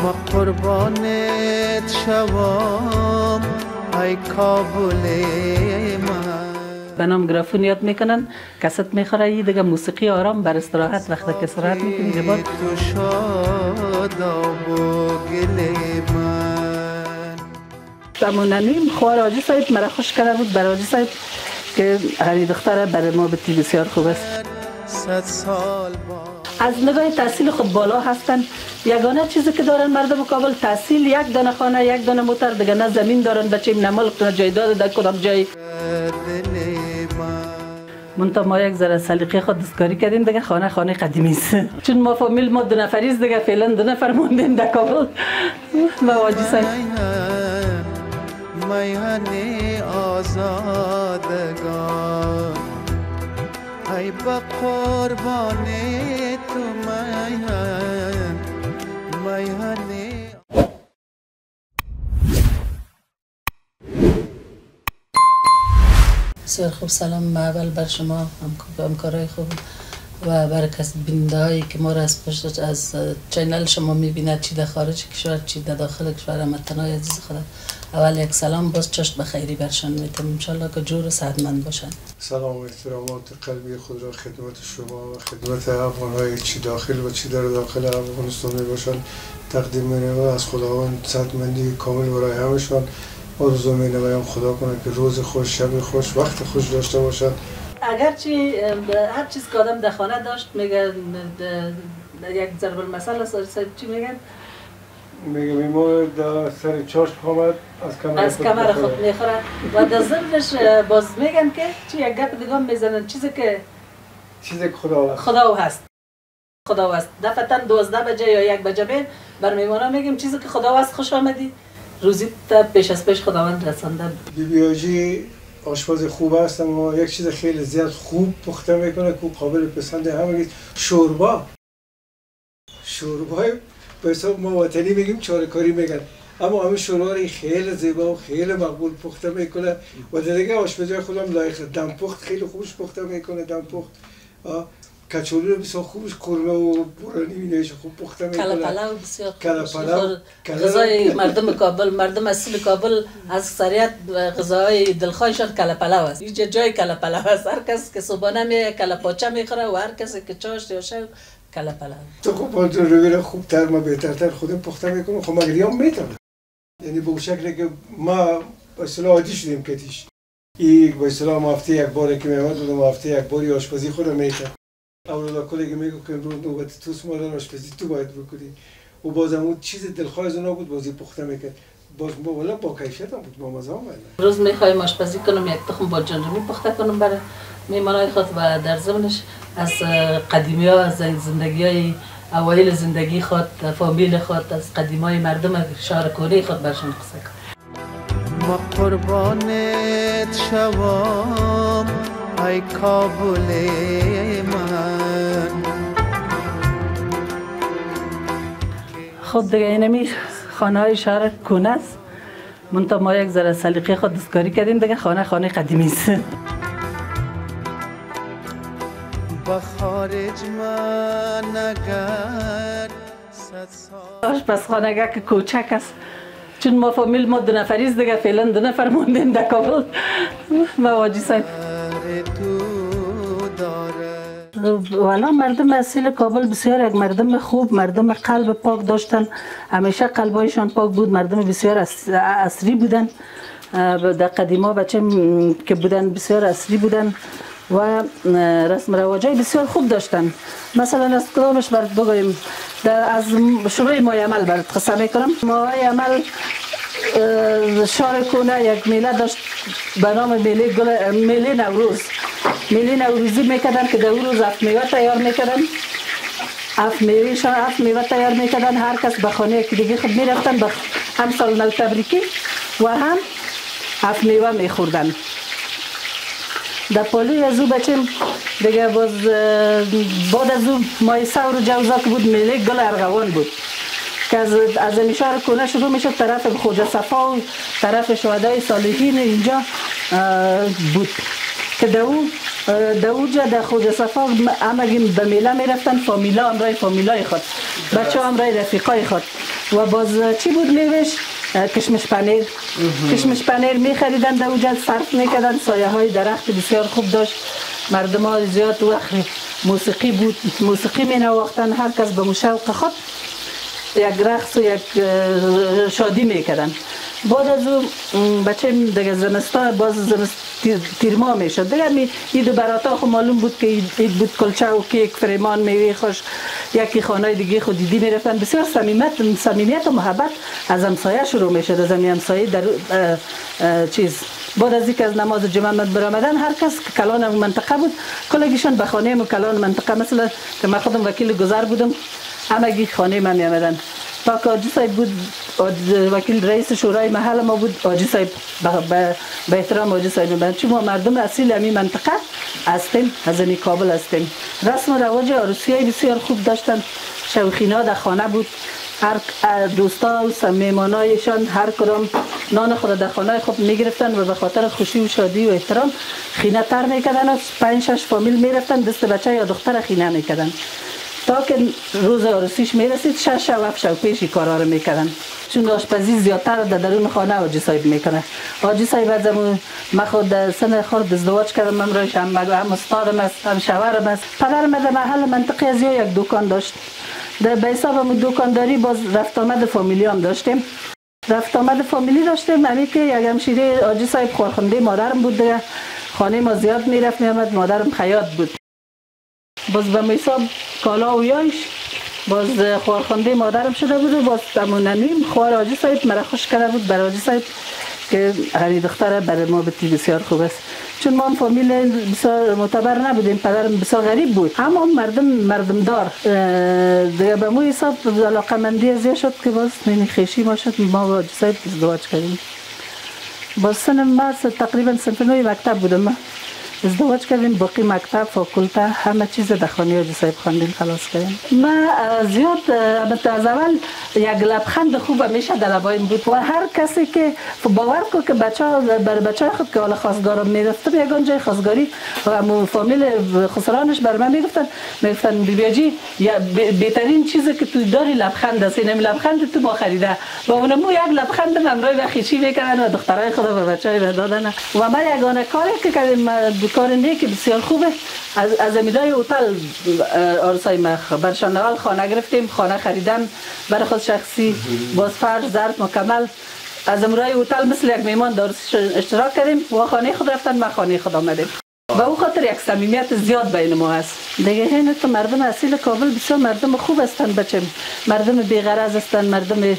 ما قربانت شوام ای کابل من. به نام گرافون یاد میکنن، کست میخوره، یه دیگه موسیقی آرام بر استراحت وقتی که استراحت میکنی تو شاداب و گل من. تموننیم خوار آجی صاحب مرا خوش کرده بود، بر آجی صاحب که هری دختره برای ما بتی بسیار خوب است. 100 سال از نگاه تحصیل خود بالا هستن. یگانه چیزی که دارن مردم کابل تحصیل، یک دانه خانه، یک دانه موتر، دیگه نه زمین دارن، بچه نه ملک نه جایداد در کدام جای. منتها ما یک ذره سلیقه خود دستکاری کردیم، دیگه خانه قدیمی است. چون ما فامیل ما دو نفریست، دیگه فعلا دو نفر موندیم در کابل. ما واجی صاحب میهن آزادگان ای با قربان تو میهن بسیار خوب. سلام اول بر شما همکارای خوب و بر کس بیننده هایی که ما را از پشت از چینل شما میبیند، چی در خارج کشور چی در داخل کشور. هموطنان عزیز خدا، اول یک سلام باز چشم بخیری برشان میتونم انشالله که جور و صحتمند باشن. سلام و احترامات قلبی خود را خدمت شما و خدمت افغان‌های چی داخل و چی در داخل افغانستان میباشند تقدیم می‌نمایم و از خداوند صحتمندی کامل برای همشان آرزو می‌نمایم. خدا کنه که روز خوش، شب خوش، وقت خوش داشته باشند. اگرچه هر چیز که آدم در خانه داشت، میگه یک ضرب المثل صاحب چی میگن؟ میگم ما در سر چاشت آمد از کمر خود میخوره و در ضمنش باز میگن که چی یک گپ دیگه میزنن، چیزی که خدا هست. دفعتا 12 بجه یا 1 بجه بین بر میمانا میگیم چیزی که خدا هست خوش آمدی، روزی تا پیش از پیش خداوند رسانده. بیبی حاجی آشپز خوب است، اما یک چیز خیلی زیاد خوب پخته میکنه که قابل پسند همه. شوربای به حساب ما وطنی میگیم چارکاری میگن، اما همین شوربا خیلی زیبا و خیلی مقبول پخته میکنه و دیگه آشپزی خودم لایق. دمپخت خیلی خوبش پخته میکنه، دمپخت کچولی رو بسیار خوبش، قورمه و بورانی اینش خوب پخته میکنه. کله پلو بسیار خوب. غذای مردم کابل، مردم اصیل کابل از اکثریت غذای دلخواهشان کله پلو است. اینجا جای کله پلو است، هر کس که صبحانه میه کله پاچه میخوره و هر کسی که چاشت یا شب کله پلو. تو خوب رو خوبتر ما بهترتر خودم پخته میکنم. خب مگر یام میتونم، یعنی به شکلی که ما به اصطلاح عادی شدیم کتیش. این به اصطلاح ما هفته یک بار که میامد بودم، هفته یک باری آشپزی خودم میکردم. اولا کلیگه میگو که رو نوبت توست مادر آشپزی تو باید بکنی و بازم اون چیز دلخواه از اونا بود، بازی پخته میکرد. باز والا با کیفیت هم بود، با مزه هم بود. روز میخوایم آشپزی کنم، یک تخم باجنجانی پخته کنم برای میهمانای خود و در ضمنش از قدیمی ها، از زندگی های اوایل زندگی خود، فامیل خود، از قدیمی های مردم شهر کوری خود برشان قصه کنم. ما قربانت شوام ای کابل من. خود دیگه اینمی خانه های شهر کونه است، منتها ما یک ذره سلیقه خود دستکاری کردیم، دیگه خانه قدیمی است. با خارج من اگر 100 سال آشپزخانه که کوچک است، چون ما فامیل ما دو نفریست، دیگه فعلا دو نفر موندیم در کابل. ما واجی صاحب والا مردم اصیل کابل بسیار یک مردم خوب، مردم قلب پاک داشتن، همیشه قلبایشان پاک بود، مردم بسیار عصری بودن. در قدیما بچه که بودن بسیار عصری بودن و رسم رواجای بسیار خوب داشتن. مثلا از کدامش برات بگویم، از شروع ماه عمل برات قصه میکنم. ماه عمل شهر کونه یک میله داشت به نام میله نوروز. میله نوروزی میکردن که در اون روز 7 میوه تیار میکردن، 7 میوه تیار میکردن. هر کس به خانه که دیگه خود میرفتن، هم سال نو تبریکی و هم 7 میوه میخوردن. در پالی از او بچه دیگه باز بعد از او ماه سور و جوزا که بود، میله گل ارغوان بود که از شهر کونه شروع میشد طرف خواجه صفا و طرف شهدای صالحین اینجا بود که در اونجا در خواجه صفا همگی به میله میرفتن، فامیلا همراه فامیلای خود، بچه همراه رفیقای خود. و باز چی بود میوش؟ کشمش پنیر. کشمش پنیر میخریدن در اونجا صرف میکردن. سایه های درخت بسیار خوب داشت. مردم ها زیاد وقت موسیقی بود، موسیقی می نواختن، هر کس به مشوق خود یک رقص و یک شادی میکردن. بعد از اون بچه دیگه زمستان باز تیر ماه میشد دیگه عید و براتا خو معلوم بود که عید بود. کلچه و کیک فریمان میوه خوش یکی خانه دیگه خود دیدی میرفتن. بسیار صمیمیت و محبت از همسایه شروع میشد، از همسایه در چیز. بعد از اینکه از نماز جمعه برآمدن هر کس که کلان منطقه بود کلگیشون به خانه و کلان منطقه، مثلا که من خودم وکیل گذر بودم همگی خانه من می آمدن. پاک آجی صاحب بود وکیل رئیس شورای محل ما بود. آجی صاحب به احترام آجی صاحب میبرد، چون ما مردم اصیل همین منطقه هستیم، از این کابل هستیم. رسم و رواج عروسی های بسیار خوب داشتن. شوخینا در خانه بود. هر دوستا و میمانایشان هر کدام نان خود در خانه خود میگرفتن و به خاطر خوشی و شادی و احترام خینه تر میکردن و 5-6 فامیل میرفتن دست بچه یا دختر خینه میکردن تا که روز عروسیش میرسید 6 و 7 شب پیش کارا رو میکردن، چون آشپزی زیادتر در درون خانه آجی صاحب میکنه. آجی صاحب از من خود سن خورد ازدواج کردم، من روش هم استادم است، هم شوهرم است. پدرم در محل منطقه از یک دکان داشت. در به حساب هم دکانداری باز رفت آمد فامیلی هم داشتیم. رفت آمد فامیلی داشتیم. همین که یک همشیره آجی صاحب خورخنده مادرم بود دیگه. خانه ما زیاد میرفت میامد. مادرم خیاط بود. باز به حساب کالا و یایش باز خورخنده مادرم شده بود و باز تموننیم خوار آجی صاحب مرا خوش کرده بود بر آجی صاحب که هری دختره برای ما بتی بسیار خوب است. چون ما فامیل بسیار معتبر نبودیم، پدرم بسیار غریب بود، اما مردم دار دیگه. به مو حساب علاقه مندی زیاد شد که باز من خیشی ما شد، ما با آجی صاحب ازدواج کردیم. باز سنم ما تقریبا صنف 9 مکتب بودم. ازدواج کردیم، باقی مکتب، فاکولته، همه چیز در خانه آجی صاحب خواندیم، خلاص کردیم. من زیاد از اول یک لبخند خوب همیشه در لبایم بود و هر کسی که باور کو که بچه خود که حالا خواستگارم میرفتم یگان جای خواستگاری و فامیل خسرانش بر من میگفتن بیبی جی بهترین چیزی که تو داری لبخند است، این لبخند تو ما خریده و اونمو یک لبخند همراه و خیشی میکردن و دخترای خدا به بچهای دادن. و من یگانه کاری که کردیم کار نیکی بسیار خوبه. از امیدای هتل آرسای ما برشان اول خانه گرفتیم، خانه خریدم برای خود شخصی، باز فرش ظرف مکمل. از امرای هتل مثل یک میمان در اشتراک کردیم و خانه خود رفتن، ما خانه خود آمدیم و او خاطر یک صمیمیت زیاد بین ما هست دیگه. این تو مردم اصیل کابل بسیار مردم خوب هستند بچه، مردم بی‌غرض هستند، مردم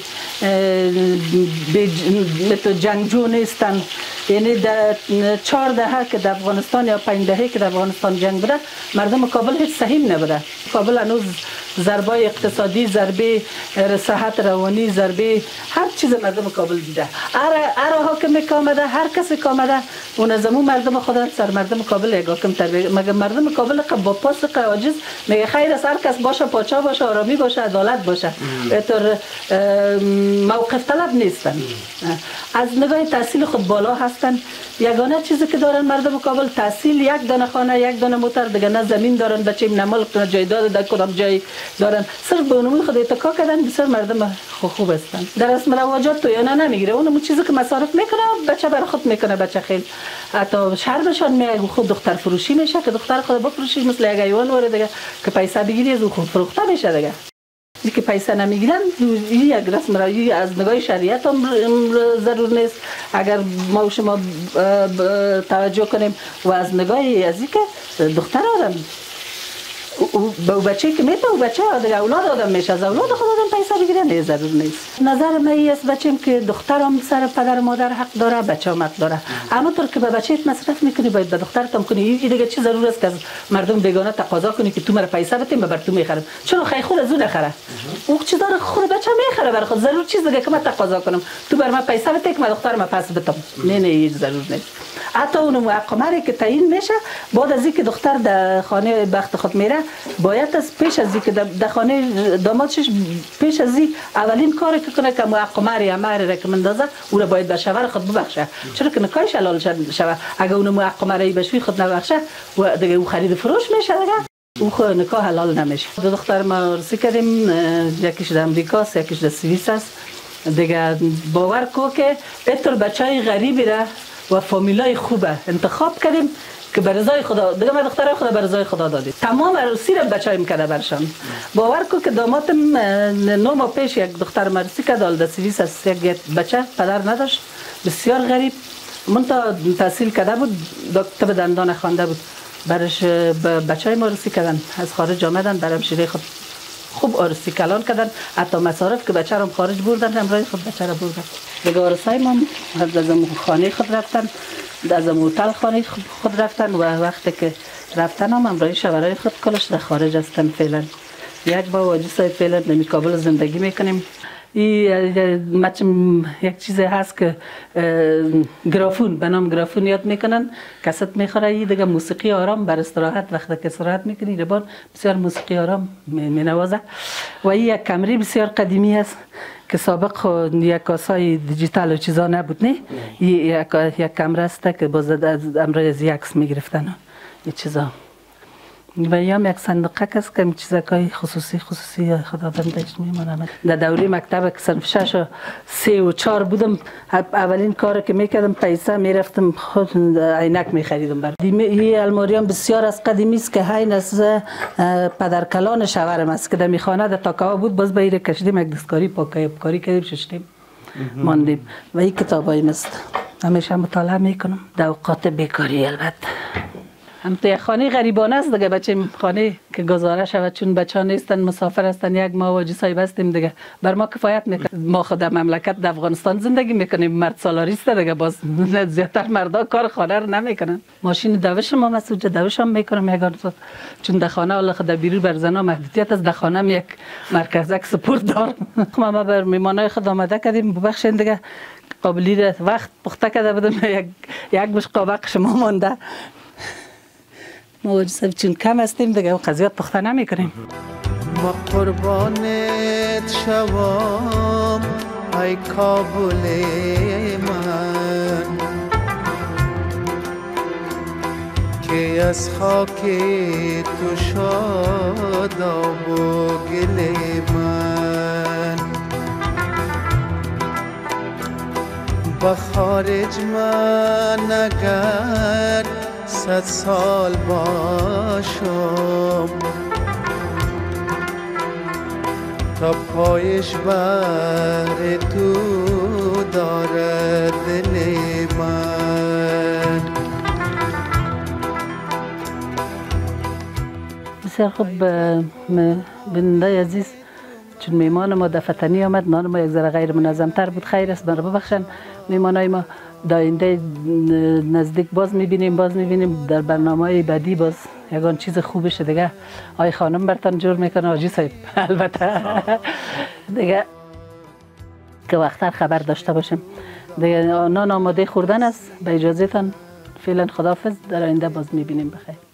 جنگجو نیستند. یعنی در 4 دهه که در افغانستان یا 5 دهه که در افغانستان جنگ بوده مردم کابل هیچ سهیم نبوده. کابل هنوز ضربه اقتصادی، ضربه صحت روانی، ضربه هر چیز مردم کابل دیده. هر حاکمی که آمده، هر کسی که آمده اون از امون مردم خدا سر مردم کابل یک حاکم تربیه. مگه مردم کابل با پاسق عاجز میگه خیر است هر کس باشه، پاچا باشه، آرامی باشه، عدالت باشه، اینطور موقف طلب نیستن. از نگاه تحصیل خود بالا هستن. یگانه چیزی که دارن مردم کابل تحصیل، یک دانه خانه، یک دانه موتر، دیگه نه زمین دارن بچه، نه ملک، نه جایداد در کدام جای دارن. صرف به اونمون خود اتکا کردن. بسیار مردم خوب هستن. در رسم رواجات تو یانه نمیگیره. اونمون چیزی که مصارف میکنه بچه بر خود میکنه. بچه خیلی حتی شرمشان میگه خود دختر فروشی میشه که دختر خود بفروشی مثل یک حیوان وره دیگه که پیسه بگیری از خود فروخته میشه دیگه. که پیسه نمیگیرن یک رسم روایی از نگاه شریعت هم ضرور نیست اگر ما و شما توجه کنیم و از نگاه از این که دختر آدم به بچه که میتونه و بچه اولاد آدم میشه، از اولاد خود آدم پیسه بگیره نه ضرور نیست. نظر من این است بچه‌م که دخترم سر پدر و مادر حق داره، بچه‌م حق داره. اما طور که به بچه‌ت مصرف میکنی باید به دخترت هم کنی. این دیگه چه ضرور است که از مردم بیگانه تقاضا کنی که تو مرا پیسه بده من بر تو میخرم. چرا خیر خود از اون نخره؟ او چه داره خود بچه میخره برای خود. ضرور چیز دیگه که من تقاضا کنم تو بر من پیسه بده که من دخترم پس بدم. نه هیچ ضرور نیست. حتی اون عقماری که تعیین میشه بعد از اینکه دختر در خانه بخت خود میره باید از پیش از اینکه در خانه دامادش پیش از این اولین کاری که کنه که عقماری امری را که مندازه او را باید به شوهر خود ببخشه. چرا که نکایش حلال شوه. اگه اون عقماری بشوی خود نبخشه و دیگه او خرید فروش میشه دیگه. او خو نکاح حلال نمیشه. دو دختر ما عروسی کردیم، یکیش در امریکاست یکیش در سوئیس است. دیگه باور کو که اینطور بچهای غریبی را و فامیلای خوبه انتخاب کردیم که به رضای خدا. دیگه ما دخترای خدا به رضای خدا دادیم. تمام عروسی را بچهای میکرده برشان. باور کو که دامادم 9 ماه پیش یک دختر عروسی کرد در سوئیس است. یک بچه پدر نداشت، بسیار غریب. من تا تحصیل کرده بود، دکتر دندان خوانده بود. برش بچهای ما عروسی کردن، از خارج آمدن، برام شیره خود خوب عروسی کلان کردن، حتی مصارف که بچه رو خارج بردن، همراه خود بچه رو بردن. دیگه عروسای ما از خانه خود رفتن، از هتل خانه خود رفتن و وقتی که رفتن هم همراه شوهرای خود کلش در خارج هستن. فعلا یک با واجی صاحب فعلا در کابل زندگی میکنیم. یک چیز هست که گرافون به نام گرافون یاد میکنن، کست میخوره. این دیگه موسیقی آرام بر استراحت، وقتی که استراحت میکنی ربان بسیار موسیقی آرام مینوازه. و این یک کمری بسیار قدیمی است که سابق یک کاسای دیجیتال و چیزا نبود. نه یک کمره است که باز از امروز یک عکس میگرفتن این چیزا. و هم یک صندوقه است که چیزای خصوصی خدا آدم داشت میمونم. در دوره مکتب که صنف 6 و 3 و 4 بودم، اولین کاری که میکردم پیسه میرفتم خود عینک میخریدم. برای این الماری هم بسیار از قدیمی است که هین از پدرکلان شوهرم است که در میخانه در تاکاوا بود. باز به کشیدیم یک دستکاری پاکاری کردیم ششتیم ماندیم. و این کتابای است همیشه مطالعه میکنم در اوقات بیکاری. البته هم تو یک خانه غریبانه است دیگه، بچه خانه که گزاره شود چون بچه ها نیستن، مسافر هستن. یک ما واجی صاحب هستیم دیگه، بر ما کفایت میکنه. ما خود در مملکت در افغانستان زندگی میکنیم، مرد سالاریست دیگه، باز زیادتر مردا کار خانه رو نمیکنن. ماشین دوش ما مسئول دوش هم میکنم یگان چون در خانه الله خدا بیرو بر زنا محدودیت از در خانه یک مرکزک سپورت دار. ما بر میمانای خود آماده کردیم، ببخشید دیگه قابلی وقت پخته کرده بودم، یک مش قابق شما مونده. ما واجی صاحب چون کم هستیم دیگه و قضیات پخته نمی کنیم. ما قربانت شوام ای کابل من، که از خاک تو شاداب و گل من. با خارج من اگر 100 سال باشم، تا پایش بر تو دارد دل من. بسیار خوب بیننده عزیز، چون میمان ما دفتنی آمد، نان ما یک ذره غیر منظم تر بود. خیر است، مرا ببخشن. میمانای ما داینده نزدیک باز میبینیم در برنامه بعدی باز یگان چیز خوبشه دیگه. آی خانم برتان جور میکنه آجی صاحب البته دیگه که وقتر خبر داشته باشیم دیگه. نان آماده خوردن است، به اجازهتان فعلا خداحافظ. در آینده باز میبینیم. بخیر.